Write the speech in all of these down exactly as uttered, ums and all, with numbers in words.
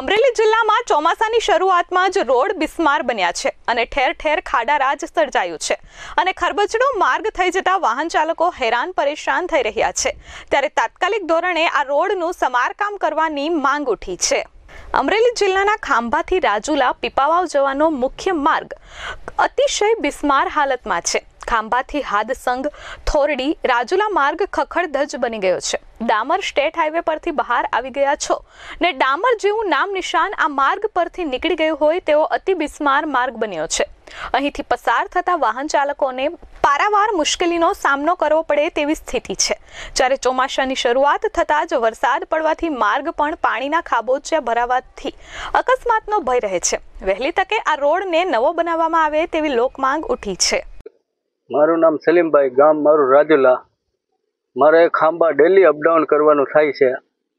અમરેલી જિલ્લામાં ચોમાસાની શરૂઆતમાં જ રોડ બિસ્માર બન્યા છે અને ઠેર ઠેર ખાડારાજ સર્જાયું છે અને ખરબચડો માર્ગ થઈ જતા વાહન ચાલકો હેરાન પરેશાન થઈ રહ્યા છે। ત્યારે તાત્કાલિક ધોરણે આ રોડનું સમારકામ કરવાની માંગ ઉઠી છે। અમરેલી જિલ્લાના ખાંભાથી રાજુલા પીપાવાવ જવાનો મુખ્ય માર્ગ અતિશય બિસ્માર હાલતમાં છે। ખાંભાથી હાદસંગ થોરડી રાજુલા માર્ગ ખખડધજ બની ગયો છે। ડામર સ્ટેટ હાઈવે પરથી બહાર આવી ગયા છો ને ડામર જેવું નામ નિશાન આ માર્ગ પરથી નીકળી ગયું હોય તેવો અતિ બિસ્માર માર્ગ બન્યો છે। અહીંથી પસાર થતા વાહન ચાલકોને પારાવાર મુશ્કેલીનો સામનો કરવો પડે તેવી સ્થિતિ છે। જ્યારે ચોમાસાની શરૂઆત થતાં જ વરસાદ પડવાથી માર્ગ પણ પાણીના ખાબોચિયા ભરાવાથી અકસ્માતનો ભય રહે છે। વહેલી તકે આ રોડને નવો બનાવવામાં આવે તેવી લોકમાંગ ઉઠી છે। મારું નામ સલીમભાઈ, ગામ મારું રાજુલા। મારે ખાંભા ડેલી અપડાઉન કરવાનું થાય છે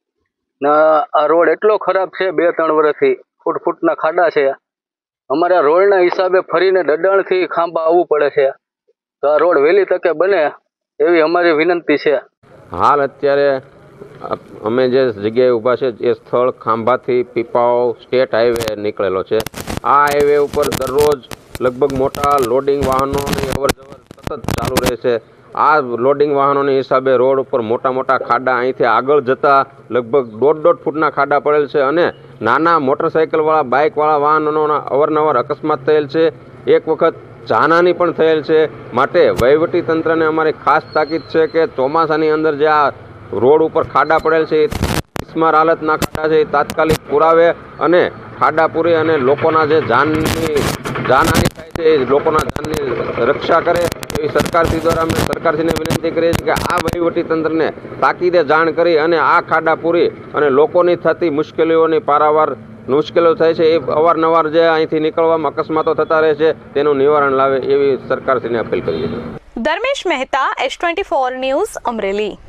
ના આ રોડ એટલો ખરાબ છે, બે ત્રણ વર્ષથી ફૂટ ફૂટના ખાડા છે। અમારા રોડના હિસાબે ફરીને દડાણથી ખાંભા આવવું પડે છે, તો આ રોડ વહેલી તકે બને એવી અમારી વિનંતી છે। હાલ અત્યારે અમે જે જગ્યાએ ઊભા છે એ સ્થળ ખાંભાથી પીપાવાવ સ્ટેટ હાઈવે નીકળેલો છે। આ હાઈવે ઉપર દરરોજ લગભગ મોટા લોડિંગ વાહનોની અવર જવર સતત ચાલુ રહે છે। આ લોડિંગ વાહનોની હિસાબે રોડ ઉપર મોટા મોટા ખાડા, અહીંથી આગળ જતા લગભગ દોઢ દોઢ ફૂટના ખાડા પડેલ છે અને નાના મોટરસાઇકલવાળા, બાઇકવાળા વાહનોના અવારનવાર અકસ્માત થયેલ છે। એક વખત જાનહાની પણ થયેલ છે। માટે વહીવટી તંત્રને અમારી ખાસ તાકીદ છે કે ચોમાસાની અંદર જે આ રોડ ઉપર ખાડા પડેલ છે, બિસ્માર હાલતના ખાડા છે, એ તાત્કાલિક પુરાવે અને ખાડા પૂરી અને લોકોના જે જાનની જાનહાની થાય છે એ લોકોના જાનની રક્ષા કરે એવી સરકારશ્રી દ્વારા અમે સરકારશ્રીને વિનંતી કરીએ છીએ કે આ વહીવટી તંત્રને તાકીદે જાણ કરી અને આ ખાડા પૂરી અને લોકોની થતી મુશ્કેલીઓની પારાવાર મુશ્કેલીઓ થાય છે એ અવારનવાર જે અહીંથી નીકળવામાં અકસ્માતો થતા રહે છે તેનું નિવારણ લાવે એવી સરકારશ્રીને અપીલ કરીએ છીએ। Dharmesh Mehta, S twenty four news, Amreli.